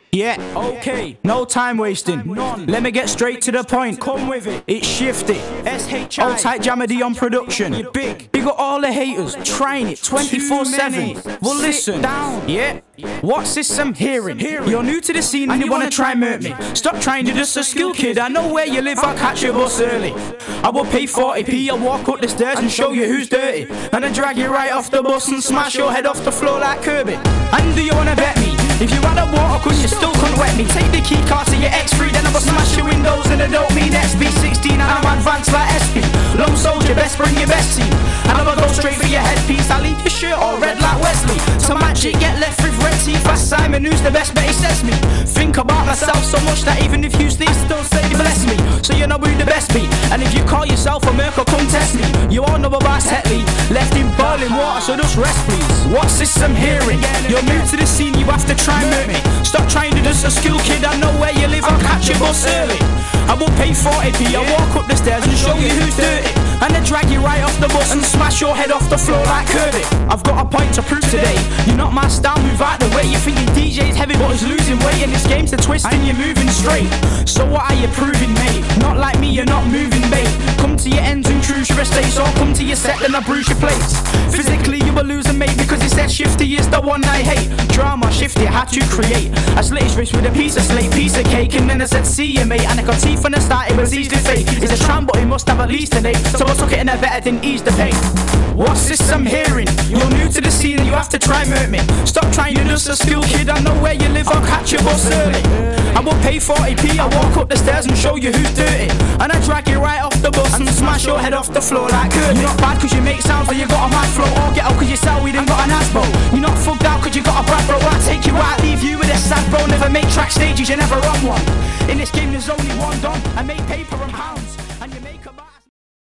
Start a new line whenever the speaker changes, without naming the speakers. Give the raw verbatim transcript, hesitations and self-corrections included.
Yeah, okay, no time wasting. None. Let me get straight to the point. Come with it. It's Shifty. S H I. Old tight Jamady on production. You're big. You got all the haters trying it twenty-four seven. Well, listen. Down. Yeah. What's this I'm hearing? You're new to the scene and you wanna try murk me. Stop trying to just a skill kid. I know where you live, I'll catch your bus early. I will pay forty p, I'll walk up the stairs and show you who's dirty. And then drag you right off the bus and smash your head off the floor like Kirby. And do you wanna bet me? If you had a water gun, you still couldn't wet me. Take the key card to your X three, then I will smash your windows. And I don't mean X B sixteen, and I'm advanced like S P. Lone soldier, best bring your best team. And I'ma go straight for your headpiece. I'll leave your shirt all red like Wesley. To match it, get left with red teeth. Fast Simon, who's the best, but he says me. Think about myself so much that even if you sleep, still say bless me. So you know who the best be. And if you call yourself a Merkel, come test me. You all know about Tetley, left in boiling water, so just rest please. What's this I'm hearing? You're new to the scene, you have to try and murk me. Stop trying to just a skill kid, I know where you live, I'll catch your bus early. I will pay forty p, I'll walk up the stairs and show you who's dirty. And then drag you right off the bus and smash your head off the floor like Kirby. I've got a point to prove today. You're not my style, move out the way. You think your D J's heavy but he's losing weight. And this game's the twist and you're moving straight. So what are you proving, mate? Not like me, you're not moving, mate. Come to your ends and cruise your estates, or come to your set then I bruise your plates. Physically you will lose a mate because you said Shifty is the one I hate. Drama, Shifty, I had to create. I slit his wrist with a piece of slate, piece of cake, and then I said see you mate. And I got teeth from the start, it was easy to fake. He's a tramp but he must have at least an eight. So I took it and I better than ease the pain. What's this I'm hearing? You're new to the scene and you have to try murk me. Stop trying, you're just a skill kid, I know where you live, I'll catch your bus early. I will pay forty p, I'll walk up the stairs and show you who's dirty. And I drag you right off the bus and smash your head off the floor like Kirby. You're not bad cause you make sounds or you got a mad flow, or get out cause you sell weed and got an asbo. You're not fucked out cause you got a bad bro. I take you out, leave you with a sad bro. Never make track stages, you never run one. In this game there's only one done. I make paper